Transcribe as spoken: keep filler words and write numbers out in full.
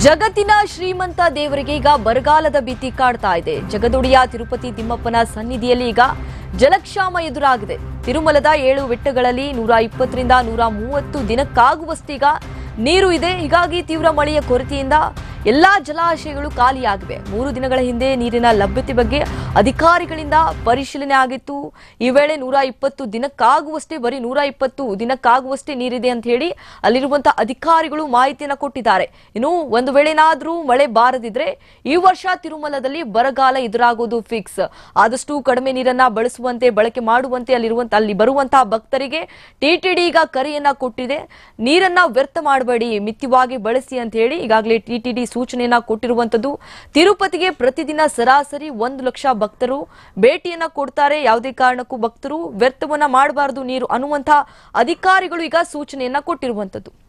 ಜಗತ್ತಿನ ಶ್ರೀಮಂತ ದೇವರಿಗೆ ಈಗ ಬರಗಾಲದ ಭೀತಿ ಕಾಡ್ತಾ ಇದೆ. ಜಗದೊಡೆಯ ತಿರುಪತಿ ತಿಮ್ಮಪ್ಪನ ಸನ್ನಿಧಿಯಲ್ಲಿ ಈಗ ಜಲಕ್ಷಾಮ ಎದುರಾಗಿದೆ. ತಿರುಮಲದ ಏಳು ಬೆಟ್ಟಗಳಲ್ಲಿ ನೂರ ಇಪ್ಪತ್ತರಿಂದ ನೂರ ಮೂವತ್ತು ದಿನಕ್ಕಾಗುವಷ್ಟೀಗ ನೀರು ಇದೆ. ಹೀಗಾಗಿ ತೀವ್ರ ಮಳೆಯ ಕೊರತೆಯಿಂದ ಎಲ್ಲಾ ಜಲಾಶಯಗಳು ಖಾಲಿಯಾಗಿವೆ. ಮೂರು ದಿನಗಳ ಹಿಂದೆ ನೀರಿನ ಲಭ್ಯತೆ ಬಗ್ಗೆ ಅಧಿಕಾರಿಗಳಿಂದ ಪರಿಶೀಲನೆ ಆಗಿತ್ತು. ಈ ವೇಳೆ ನೂರ ಇಪ್ಪತ್ತು ದಿನಕ್ಕಾಗುವಷ್ಟೇ ಬರೀ ನೂರ ಇಪ್ಪತ್ತು ದಿನಕ್ಕಾಗುವಷ್ಟೇ ನೀರಿದೆ ಅಂತ ಹೇಳಿ ಅಲ್ಲಿರುವಂತಹ ಅಧಿಕಾರಿಗಳು ಮಾಹಿತಿಯನ್ನು ಕೊಟ್ಟಿದ್ದಾರೆ. ಇನ್ನು ಒಂದು ವೇಳೆನಾದ್ರೂ ಮಳೆ ಬಾರದಿದ್ರೆ ಈ ವರ್ಷ ತಿರುಮಲದಲ್ಲಿ ಬರಗಾಲ ಎದುರಾಗೋದು ಫಿಕ್ಸ್. ಆದಷ್ಟು ಕಡಿಮೆ ನೀರನ್ನ ಬಳಸುವಂತೆ ಬಳಕೆ ಮಾಡುವಂತೆ ಅಲ್ಲಿರುವಂತ ಅಲ್ಲಿ ಬರುವಂತಹ ಭಕ್ತರಿಗೆ ಟಿಟಿಡಿ ಈಗ ಕರೆಯನ್ನ ಕೊಟ್ಟಿದೆ. ನೀರನ್ನ ವ್ಯರ್ಥ ಮಾಡಬೇಡಿ, ಮಿತವಾಗಿ ಬಳಸಿ ಅಂತ ಹೇಳಿ ಈಗಾಗಲೇ ಟಿಟಿಡಿ ಸೂಚನೆಯನ್ನ ಕೊಟ್ಟಿರುವಂತದ್ದು. ತಿರುಪತಿಗೆ ಪ್ರತಿದಿನ ಸರಾಸರಿ ಒಂದು ಲಕ್ಷ ಭಕ್ತರು ಭೇಟಿಯನ್ನ ಕೊಡ್ತಾರೆ. ಯಾವುದೇ ಕಾರಣಕ್ಕೂ ಭಕ್ತರು ವ್ಯರ್ಥವನ್ನ ಮಾಡಬಾರದು ನೀರು ಅನ್ನುವಂತಹ ಅಧಿಕಾರಿಗಳು ಈಗ ಸೂಚನೆಯನ್ನ ಕೊಟ್ಟಿರುವಂತದ್ದು.